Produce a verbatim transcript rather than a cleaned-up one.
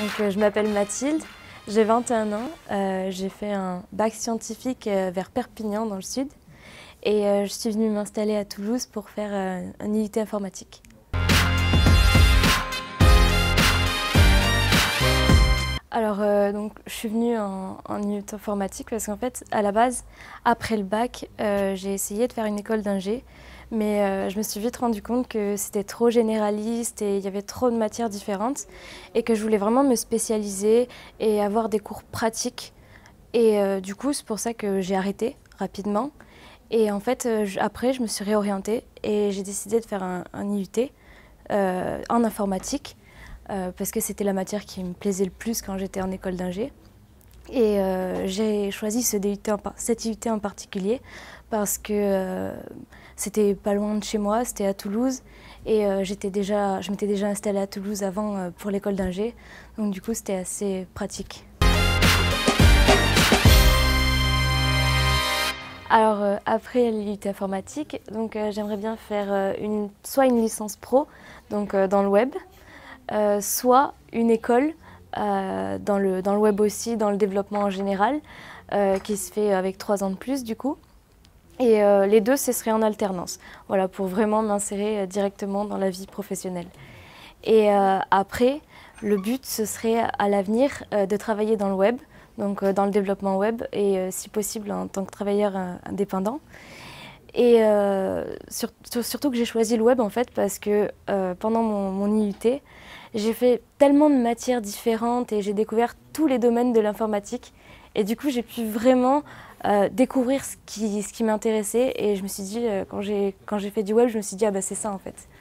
Donc, euh, je m'appelle Mathilde, j'ai vingt et un ans, euh, j'ai fait un bac scientifique euh, vers Perpignan dans le sud et euh, je suis venue m'installer à Toulouse pour faire euh, un I U T informatique. Alors, euh, donc, je suis venue en, en I U T informatique parce qu'en fait, à la base, après le bac, euh, j'ai essayé de faire une école d'ingé, mais euh, je me suis vite rendu compte que c'était trop généraliste et il y avait trop de matières différentes et que je voulais vraiment me spécialiser et avoir des cours pratiques. Et euh, du coup, c'est pour ça que j'ai arrêté rapidement. Et en fait, euh, je, après, je me suis réorientée et j'ai décidé de faire un, un I U T euh, en informatique. Euh, parce que c'était la matière qui me plaisait le plus quand j'étais en école d'ingé. Et euh, j'ai choisi ce D U T en, cet I U T en particulier parce que euh, c'était pas loin de chez moi, c'était à Toulouse et euh, j'étais déjà, je m'étais déjà installée à Toulouse avant euh, pour l'école d'ingé, donc du coup c'était assez pratique. Alors euh, après l'I U T informatique, donc euh, j'aimerais bien faire euh, une, soit une licence pro, donc euh, dans le web, Euh, soit une école euh, dans, le, dans le web aussi, dans le développement en général, euh, qui se fait avec trois ans de plus du coup. Et euh, les deux, ce serait en alternance, voilà, pour vraiment m'insérer directement dans la vie professionnelle. Et euh, après, le but, ce serait à l'avenir euh, de travailler dans le web, donc euh, dans le développement web, et euh, si possible en tant que travailleur euh, indépendant. Et euh, sur, surtout que j'ai choisi le web en fait parce que euh, pendant mon, mon I U T, j'ai fait tellement de matières différentes et j'ai découvert tous les domaines de l'informatique. Et du coup, j'ai pu vraiment euh, découvrir ce qui, ce qui m'intéressait. Et je me suis dit, euh, quand j'ai quand j'ai fait du web, je me suis dit, ah bah c'est ça en fait.